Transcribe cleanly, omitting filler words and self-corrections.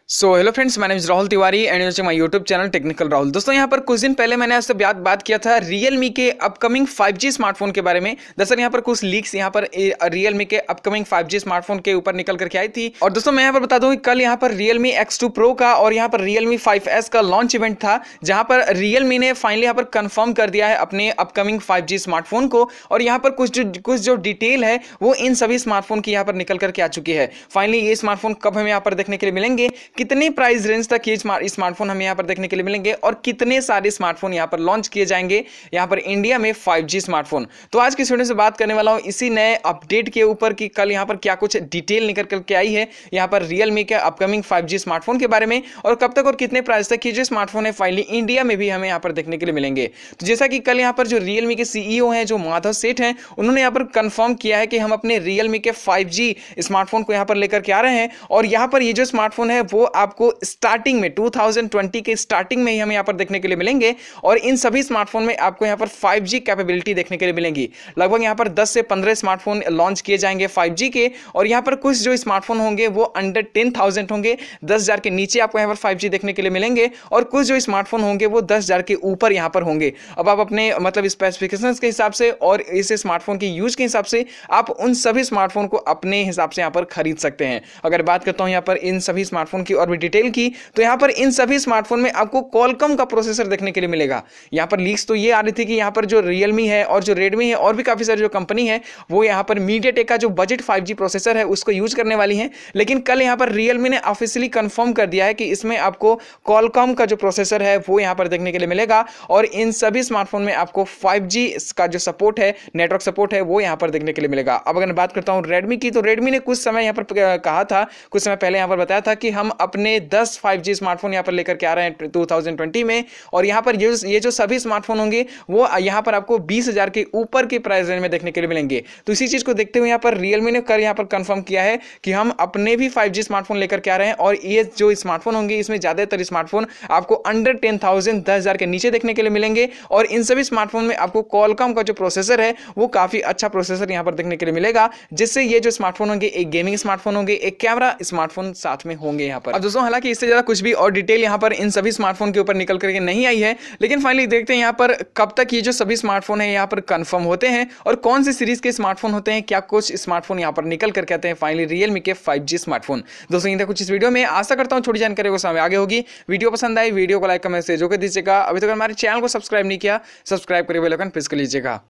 So hello friends, my name is Rahul Tiwari and you my YouTube channel technical Rahul. दोस्तों यहाँ पर कुछ दिन पहले मैंने आपसे बात किया था Realme के अपकमिंग 5G स्मार्टफोन के बारे में। दरअसल यहाँ पर कुछ लीक्स यहाँ पर Realme के अपकमिंग 5G स्मार्टफोन के ऊपर निकल करके आई थी। और दोस्तों मैं यहाँ पर बता दूं कि कल यहाँ पर Realme X2 Pro का और यहाँ पर Realme 5S का लॉन्च इवेंट था, जहाँ पर Realme ने फाइनली यहाँ पर कंफर्म कर दिया है अपने अपकमिंग 5G स्मार्टफोन को। और यहाँ पर कुछ जो डिटेल है वो इन सभी स्मार्टफोन की यहाँ पर निकल करके आ चुकी है। फाइनली ये स्मार्टफोन कब हमें यहाँ पर देखने के लिए मिलेंगे, कितने प्राइस रेंज तक ये स्मार्टफोन हमें यहाँ पर देखने के लिए मिलेंगे और कितने सारे स्मार्टफोन यहाँ पर लॉन्च किए जाएंगे यहाँ पर इंडिया में 5G स्मार्टफोन। तो आज की वीडियो से बात करने वाला हूँ इसी नए अपडेट के ऊपर कि कल यहाँ पर क्या कुछ डिटेल निकल करके आई है यहाँ पर Realme के अपकमिंग 5G स्मार्टफोन के बारे में, और कब तक और कितने प्राइस तक ये जो स्मार्टफोन है फाइनली इंडिया में भी हमें यहाँ पर देखने के लिए मिलेंगे। तो जैसा कि कल यहाँ पर जो Realme के CEO हैं, जो माधव सेठ हैं, उन्होंने यहाँ पर कंफर्म किया है कि हम अपने Realme के 5G स्मार्टफोन को यहाँ पर लेकर के आ रहे हैं। और यहाँ पर ये जो स्मार्टफोन है वो आपको स्टार्टिंग में 2020 के स्टार्टिंग में ही हमें यहाँ पर देखने के लिए मिलेंगे। और इन सभी स्मार्टफोन में आपको यहाँ पर 5G कैपेबिलिटी देखने के लिए मिलेंगी। लगभग यहाँ पर 10 से 15 स्मार्टफोन लॉन्च किए जाएंगे 5G के। और यहाँ पर कुछ जो स्मार्टफोन होंगे वो अंडर 10,000 होंगे, 10,000 के नीचे आपको यहाँ पर 5G देखने के लिए मिलेंगे। और कुछ जो स्मार्टफोन होंगे वो 10,000 के ऊपर यहाँ पर होंगे। अब आप अपने मतलब स्पेसिफिकेशंस के हिसाब से और इस स्मार्टफोन के यूज के हिसाब से आप उन सभी स्मार्टफोन को अपने हिसाब से यहाँ पर खरीद सकते हैं। अगर बात करता हूँ यहाँ पर इन सभी स्मार्टफोन की और भी डिटेल की, तो यहाँ पर इन सभी स्मार्टफोन में आपको Qualcomm का प्रोसेसर देखने के लिए मिलेगा। यहाँ पर लीक्स तो ये आ रही थी कि यहाँ पर जो Realme है और जो Redmi है और भी काफी सारी जो कंपनी है वो यहाँ पर MediaTek का जो बजट 5G प्रोसेसर है उसको यूज करने वाली है। लेकिन कल यहाँ पर Realme ने ऑफिशियली कंफर्म कर दिया है कि इसमें आपको Qualcomm का जो प्रोसेसर है वो यहाँ पर देखने के लिए मिलेगा। और इन सभी स्मार्टफोन में आपको 5G का जो सपोर्ट है, नेटवर्क सपोर्ट है, वो यहाँ पर देखने के लिए मिलेगा। अब अगर बात करता हूँ Redmi की, तो Redmi ने कुछ समय यहाँ पर कहा था, कुछ समय पहले यहाँ पर बताया था कि हम अपने 10 5G स्मार्टफोन यहाँ पर लेकर के आ रहे हैं 2020 में। और यहाँ पर ये जो सभी स्मार्टफोन होंगे वो यहाँ पर आपको 20,000 के ऊपर के प्राइस रेंज में देखने के लिए मिलेंगे। तो इसी चीज को देखते हुए यहाँ पर Realme ने कल यहाँ पर कंफर्म किया है कि हम अपने भी 5G स्मार्टफोन लेकर के आ रहे हैं। और ये जो स्मार्टफोन होंगे इसमें ज्यादातर स्मार्टफोन आपको अंडर 10,000, 10,000 के नीचे देखने के लिए मिलेंगे। और इन सभी स्मार्टफोन में आपको Qualcomm का जो प्रोसेसर है वो काफी अच्छा प्रोसेसर यहाँ पर देखने के लिए मिलेगा, जिससे ये जो स्मार्टफोन होंगे एक गेमिंग स्मार्टफोन होंगे, एक कैमरा स्मार्टफोन साथ में होंगे यहाँ पर। अब दोस्तों हालांकि इससे ज्यादा कुछ भी और डिटेल यहाँ पर इन सभी स्मार्टफोन के ऊपर निकल करके नहीं आई है, लेकिन फाइनली देखते हैं यहाँ पर कब तक ये जो सभी स्मार्टफोन है यहाँ पर कंफर्म होते हैं और कौन सी सीरीज के स्मार्टफोन होते हैं, क्या कुछ स्मार्टफोन यहाँ पर निकल करके आते हैं फाइनली Realme के 5G स्मार्टफोन। दोस्तों ये कुछ इस वीडियो में, आशा करता हूँ थोड़ी जानकारी को सामने आगे होगी। वीडियो पसंद आई, वीडियो को लाइक कमेंट से जो कर दीजिएगा। अभी तक हमारे चैनल को सब्सक्राइब नहीं किया, सब्सक्राइब करके बेल आइकन प्रेस कर लीजिएगा।